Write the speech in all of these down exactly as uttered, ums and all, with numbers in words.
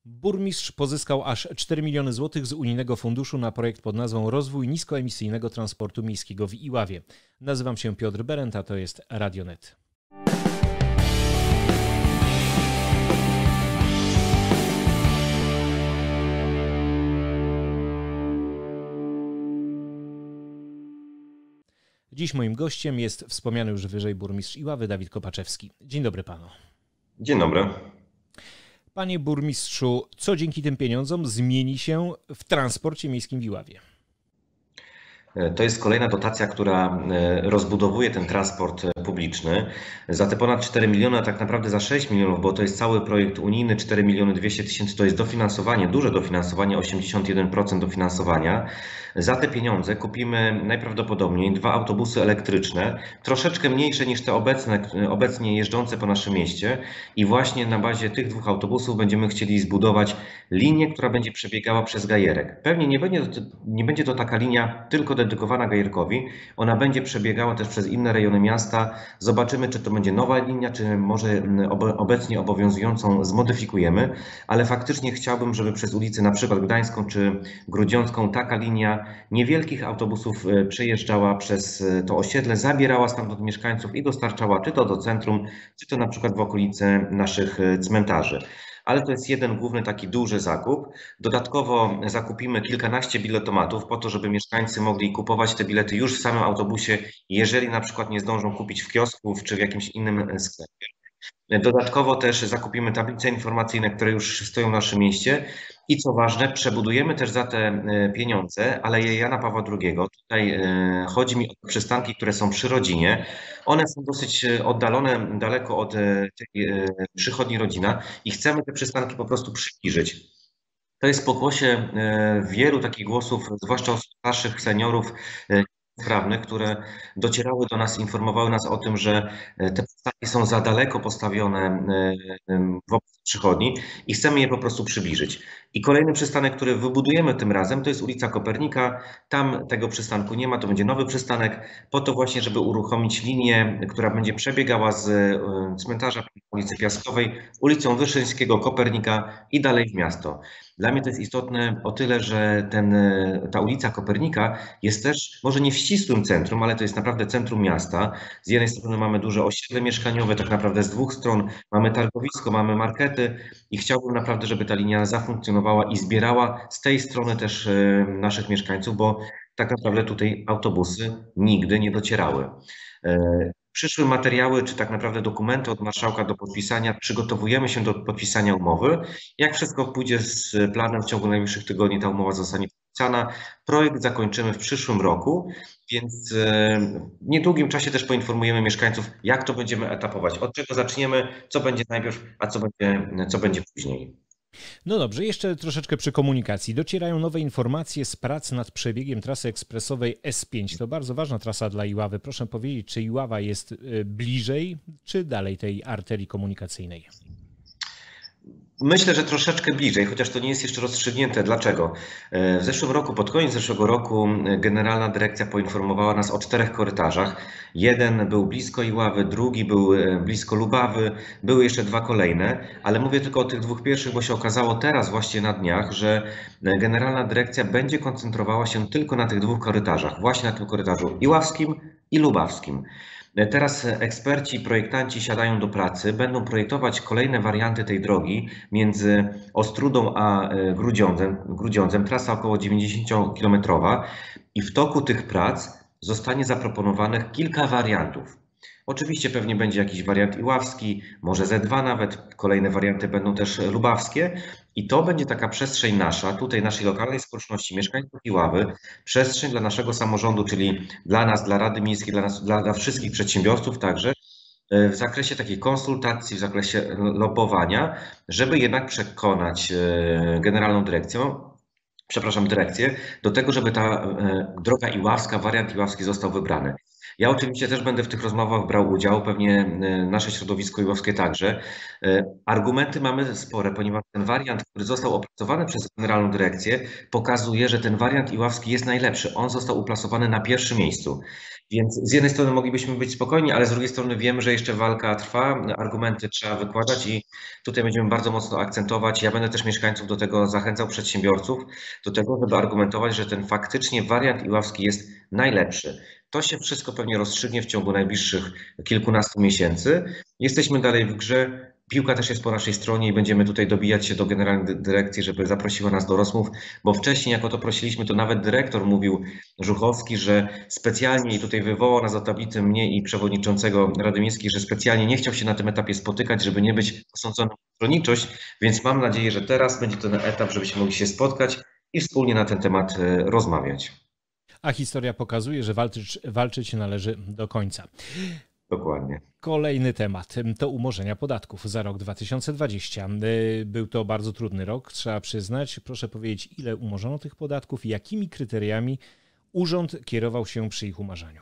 Burmistrz pozyskał aż cztery miliony złotych z unijnego funduszu na projekt pod nazwą Rozwój niskoemisyjnego transportu miejskiego w Iławie. Nazywam się Piotr Berent, a to jest Radio N E T. Dziś moim gościem jest wspomniany już wyżej burmistrz Iławy Dawid Kopaczewski. Dzień dobry panu. Dzień dobry. Panie burmistrzu, co dzięki tym pieniądzom zmieni się w transporcie miejskim w Iławie? To jest kolejna dotacja, która rozbudowuje ten transport publiczny. Za te ponad cztery miliony, a tak naprawdę za sześć milionów, bo to jest cały projekt unijny, cztery miliony dwieście tysięcy to jest dofinansowanie, duże dofinansowanie, osiemdziesiąt jeden procent dofinansowania. Za te pieniądze kupimy najprawdopodobniej dwa autobusy elektryczne, troszeczkę mniejsze niż te obecne, obecnie jeżdżące po naszym mieście i właśnie na bazie tych dwóch autobusów będziemy chcieli zbudować linię, która będzie przebiegała przez Gajerek. Pewnie nie będzie to, nie będzie to taka linia tylko dedykowana Gajerkowi, ona będzie przebiegała też przez inne rejony miasta. Zobaczymy, czy to będzie nowa linia, czy może obecnie obowiązującą zmodyfikujemy, ale faktycznie chciałbym, żeby przez ulicę na przykład Gdańską czy Grudziącką taka linia niewielkich autobusów przejeżdżała przez to osiedle, zabierała stamtąd mieszkańców i dostarczała czy to do centrum, czy to na przykład w okolice naszych cmentarzy. Ale to jest jeden główny taki duży zakup. Dodatkowo zakupimy kilkanaście biletomatów po to, żeby mieszkańcy mogli kupować te bilety już w samym autobusie, jeżeli na przykład nie zdążą kupić w kiosku czy w jakimś innym sklepie. Dodatkowo też zakupimy tablice informacyjne, które już stoją w naszym mieście i co ważne, przebudujemy też za te pieniądze Aleję Jana Pawła drugiego. Tutaj chodzi mi o przystanki, które są przy Rodzinie. One są dosyć oddalone, daleko od tej przychodni Rodzina i chcemy te przystanki po prostu przybliżyć. To jest pokłosie wielu takich głosów, zwłaszcza osób starszych, seniorów, prawnych, które docierały do nas, informowały nas o tym, że te przystanki są za daleko postawione wobec przychodni i chcemy je po prostu przybliżyć. I kolejny przystanek, który wybudujemy tym razem, to jest ulica Kopernika. Tam tego przystanku nie ma, to będzie nowy przystanek, po to właśnie, żeby uruchomić linię, która będzie przebiegała z cmentarza ulicy Piaskowej, ulicą Wyszyńskiego, Kopernika i dalej w miasto. Dla mnie to jest istotne o tyle, że ten, ta ulica Kopernika jest też może nie w ścisłym centrum, ale to jest naprawdę centrum miasta. Z jednej strony mamy duże osiedle mieszkaniowe, tak naprawdę z dwóch stron mamy targowisko, mamy markety i chciałbym naprawdę, żeby ta linia zafunkcjonowała i zbierała z tej strony też naszych mieszkańców, bo tak naprawdę tutaj autobusy nigdy nie docierały. Przyszły materiały, czy tak naprawdę dokumenty od marszałka do podpisania, przygotowujemy się do podpisania umowy. Jak wszystko pójdzie z planem, w ciągu najbliższych tygodni ta umowa zostanie podpisana. Projekt zakończymy w przyszłym roku, więc w niedługim czasie też poinformujemy mieszkańców, jak to będziemy etapować, od czego zaczniemy, co będzie najpierw, a co będzie, co będzie później. No dobrze, jeszcze troszeczkę przy komunikacji. Docierają nowe informacje z prac nad przebiegiem trasy ekspresowej S pięć. To bardzo ważna trasa dla Iławy. Proszę powiedzieć, czy Iława jest bliżej, czy dalej tej arterii komunikacyjnej? Myślę, że troszeczkę bliżej, chociaż to nie jest jeszcze rozstrzygnięte. Dlaczego? W zeszłym roku, pod koniec zeszłego roku Generalna Dyrekcja poinformowała nas o czterech korytarzach. Jeden był blisko Iławy, drugi był blisko Lubawy, były jeszcze dwa kolejne, ale mówię tylko o tych dwóch pierwszych, bo się okazało teraz właśnie na dniach, że Generalna Dyrekcja będzie koncentrowała się tylko na tych dwóch korytarzach, właśnie na tym korytarzu iławskim i lubawskim. Teraz eksperci i projektanci siadają do pracy, będą projektować kolejne warianty tej drogi między Ostrudą a Grudziądzem, Grudziądzem, trasa około dziewięćdziesięciokilometrowa i w toku tych prac zostanie zaproponowanych kilka wariantów. Oczywiście pewnie będzie jakiś wariant iławski, może Z dwa nawet, kolejne warianty będą też lubawskie i to będzie taka przestrzeń nasza, tutaj naszej lokalnej społeczności, mieszkańców Iławy, przestrzeń dla naszego samorządu, czyli dla nas, dla Rady Miejskiej, dla, nas, dla, dla wszystkich przedsiębiorców także, w zakresie takiej konsultacji, w zakresie lobbowania, żeby jednak przekonać Generalną Dyrekcją, przepraszam, dyrekcję, do tego, żeby ta droga iławska, wariant iławski został wybrany. Ja oczywiście też będę w tych rozmowach brał udział, pewnie nasze środowisko iławskie także. Argumenty mamy spore, ponieważ ten wariant, który został opracowany przez Generalną Dyrekcję, pokazuje, że ten wariant iławski jest najlepszy. On został uplasowany na pierwszym miejscu. Więc z jednej strony moglibyśmy być spokojni, ale z drugiej strony wiemy, że jeszcze walka trwa, argumenty trzeba wykładać i tutaj będziemy bardzo mocno akcentować. Ja będę też mieszkańców do tego zachęcał, przedsiębiorców, do tego, żeby argumentować, że ten faktycznie wariant iławski jest najlepszy. To się wszystko pewnie rozstrzygnie w ciągu najbliższych kilkunastu miesięcy. Jesteśmy dalej w grze. Piłka też jest po naszej stronie i będziemy tutaj dobijać się do Generalnej Dyrekcji, żeby zaprosiła nas do rozmów, bo wcześniej jak o to prosiliśmy, to nawet dyrektor mówił, Żuchowski, że specjalnie i tutaj wywołał nas do tablicy mnie i przewodniczącego Rady Miejskiej, że specjalnie nie chciał się na tym etapie spotykać, żeby nie być osądzonym o stronniczość, więc mam nadzieję, że teraz będzie to ten etap, żebyśmy mogli się spotkać i wspólnie na ten temat rozmawiać. A historia pokazuje, że walczyć, walczyć należy do końca. Dokładnie. Kolejny temat to umorzenia podatków za rok dwa tysiące dwudziesty. Był to bardzo trudny rok, trzeba przyznać. Proszę powiedzieć, ile umorzono tych podatków i jakimi kryteriami urząd kierował się przy ich umarzaniu?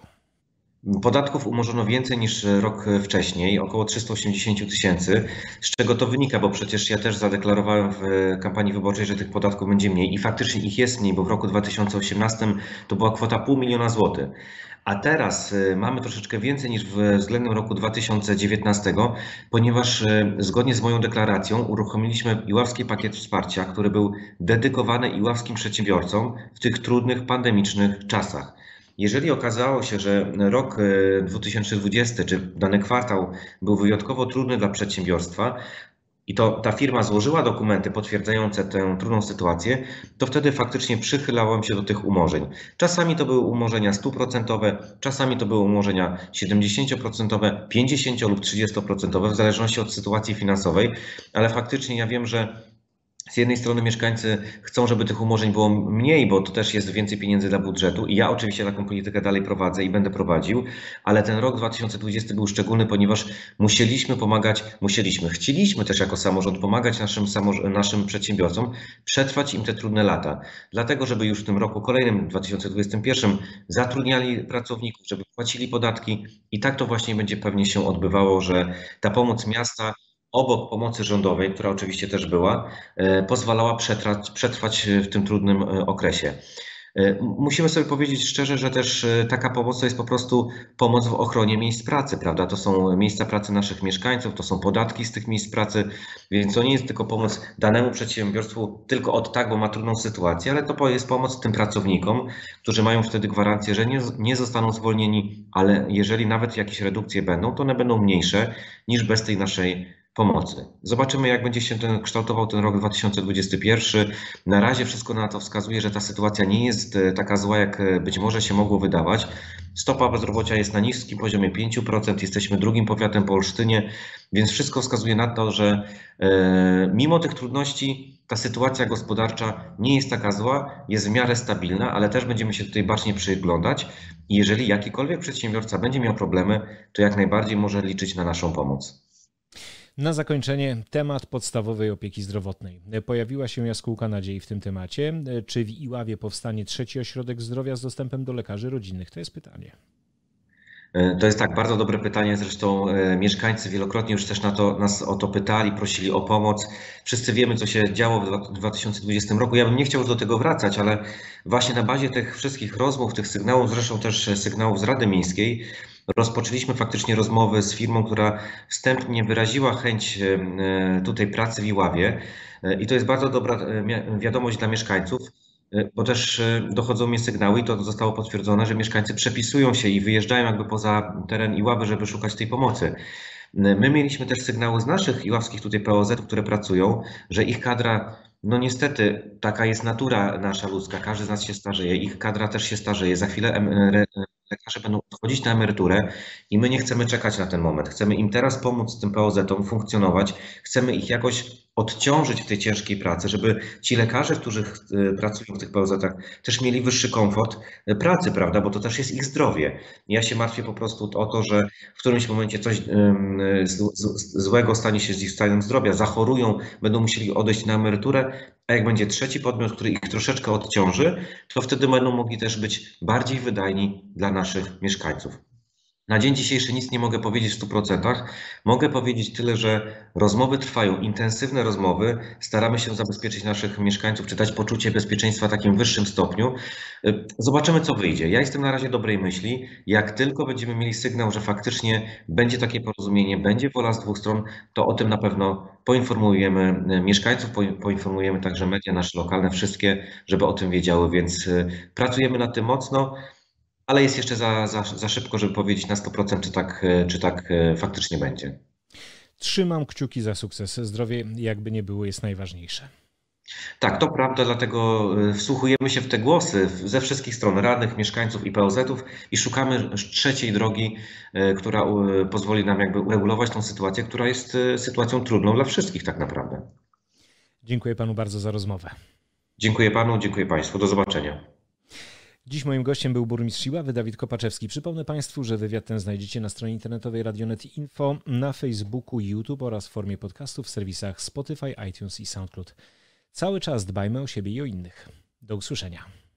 Podatków umorzono więcej niż rok wcześniej, około trzysta osiemdziesiąt tysięcy. Z czego to wynika, bo przecież ja też zadeklarowałem w kampanii wyborczej, że tych podatków będzie mniej i faktycznie ich jest mniej, bo w roku dwa tysiące osiemnastym to była kwota pół miliona złotych. A teraz mamy troszeczkę więcej niż w względem roku dwa tysiące dziewiętnastego, ponieważ zgodnie z moją deklaracją uruchomiliśmy Iławski Pakiet Wsparcia, który był dedykowany iławskim przedsiębiorcom w tych trudnych, pandemicznych czasach. Jeżeli okazało się, że rok dwa tysiące dwudziesty czy dany kwartał był wyjątkowo trudny dla przedsiębiorstwa i to ta firma złożyła dokumenty potwierdzające tę trudną sytuację, to wtedy faktycznie przychylałem się do tych umorzeń. Czasami to były umorzenia stuprocentowe, czasami to były umorzenia siedemdziesięcioprocentowe, pięćdziesięcio lub trzydziestoprocentowe w zależności od sytuacji finansowej, ale faktycznie ja wiem, że z jednej strony mieszkańcy chcą, żeby tych umorzeń było mniej, bo to też jest więcej pieniędzy dla budżetu i ja oczywiście taką politykę dalej prowadzę i będę prowadził, ale ten rok dwa tysiące dwudziesty był szczególny, ponieważ musieliśmy pomagać, musieliśmy, chcieliśmy też jako samorząd pomagać naszym, naszym przedsiębiorcom przetrwać im te trudne lata. Dlatego, żeby już w tym roku kolejnym, dwa tysiące dwudziestym pierwszym zatrudniali pracowników, żeby płacili podatki i tak to właśnie będzie pewnie się odbywało, że ta pomoc miasta obok pomocy rządowej, która oczywiście też była, pozwalała przetrwać, przetrwać w tym trudnym okresie. Musimy sobie powiedzieć szczerze, że też taka pomoc to jest po prostu pomoc w ochronie miejsc pracy, prawda? To są miejsca pracy naszych mieszkańców, to są podatki z tych miejsc pracy, więc to nie jest tylko pomoc danemu przedsiębiorstwu tylko od tak, bo ma trudną sytuację, ale to jest pomoc tym pracownikom, którzy mają wtedy gwarancję, że nie, nie zostaną zwolnieni, ale jeżeli nawet jakieś redukcje będą, to one będą mniejsze niż bez tej naszej pomocy. Zobaczymy, jak będzie się ten kształtował ten rok dwa tysiące dwudziesty pierwszy. Na razie wszystko na to wskazuje, że ta sytuacja nie jest taka zła, jak być może się mogło wydawać. Stopa bezrobocia jest na niskim poziomie pięć procent, jesteśmy drugim powiatem po Olsztynie, więc wszystko wskazuje na to, że e, mimo tych trudności ta sytuacja gospodarcza nie jest taka zła, jest w miarę stabilna, ale też będziemy się tutaj bacznie przyglądać i jeżeli jakikolwiek przedsiębiorca będzie miał problemy, to jak najbardziej może liczyć na naszą pomoc. Na zakończenie temat podstawowej opieki zdrowotnej. Pojawiła się jaskółka nadziei w tym temacie. Czy w Iławie powstanie trzeci ośrodek zdrowia z dostępem do lekarzy rodzinnych? To jest pytanie. To jest tak, bardzo dobre pytanie. Zresztą mieszkańcy wielokrotnie już też na to, nas o to pytali, prosili o pomoc. Wszyscy wiemy, co się działo w dwa tysiące dwudziestym roku. Ja bym nie chciał do tego wracać, ale właśnie na bazie tych wszystkich rozmów, tych sygnałów, zresztą też sygnałów z Rady Miejskiej, rozpoczęliśmy faktycznie rozmowy z firmą, która wstępnie wyraziła chęć tutaj pracy w Iławie. I to jest bardzo dobra wiadomość dla mieszkańców, bo też dochodzą mnie sygnały i to zostało potwierdzone, że mieszkańcy przepisują się i wyjeżdżają jakby poza teren Iławy, żeby szukać tej pomocy. My mieliśmy też sygnały z naszych iławskich tutaj P O Z-ów, które pracują, że ich kadra, no niestety taka jest natura nasza ludzka, każdy z nas się starzeje, ich kadra też się starzeje, za chwilę lekarze będą odchodzić na emeryturę i my nie chcemy czekać na ten moment. Chcemy im teraz pomóc tym P O Z-om funkcjonować, chcemy ich jakoś odciążyć w tej ciężkiej pracy, żeby ci lekarze, którzy pracują w tych P O Z-ach, też mieli wyższy komfort pracy, prawda, bo to też jest ich zdrowie. Ja się martwię po prostu o to, że w którymś momencie coś złego stanie się z ich stanem zdrowia, zachorują, będą musieli odejść na emeryturę, a jak będzie trzeci podmiot, który ich troszeczkę odciąży, to wtedy będą mogli też być bardziej wydajni dla naszych mieszkańców. Na dzień dzisiejszy nic nie mogę powiedzieć w stu procentach. Mogę powiedzieć tyle, że rozmowy trwają, intensywne rozmowy. Staramy się zabezpieczyć naszych mieszkańców, czy dać poczucie bezpieczeństwa w takim wyższym stopniu. Zobaczymy, co wyjdzie. Ja jestem na razie dobrej myśli. Jak tylko będziemy mieli sygnał, że faktycznie będzie takie porozumienie, będzie wola z dwóch stron, to o tym na pewno poinformujemy mieszkańców, poinformujemy także media nasze lokalne, wszystkie, żeby o tym wiedziały, więc pracujemy nad tym mocno. Ale jest jeszcze za, za, za szybko, żeby powiedzieć na sto procent, czy tak, czy tak faktycznie będzie. Trzymam kciuki za sukces. Zdrowie, jakby nie było, jest najważniejsze. Tak, to prawda, dlatego wsłuchujemy się w te głosy ze wszystkich stron, radnych, mieszkańców i P O Z-ów i szukamy trzeciej drogi, która pozwoli nam jakby uregulować tą sytuację, która jest sytuacją trudną dla wszystkich tak naprawdę. Dziękuję panu bardzo za rozmowę. Dziękuję panu, dziękuję państwu. Do zobaczenia. Dziś moim gościem był burmistrz Iławy Dawid Kopaczewski. Przypomnę państwu, że wywiad ten znajdziecie na stronie internetowej Radionet Kropka info, na Facebooku, YouTube oraz w formie podcastów w serwisach Spotify, iTunes i SoundCloud. Cały czas dbajmy o siebie i o innych. Do usłyszenia.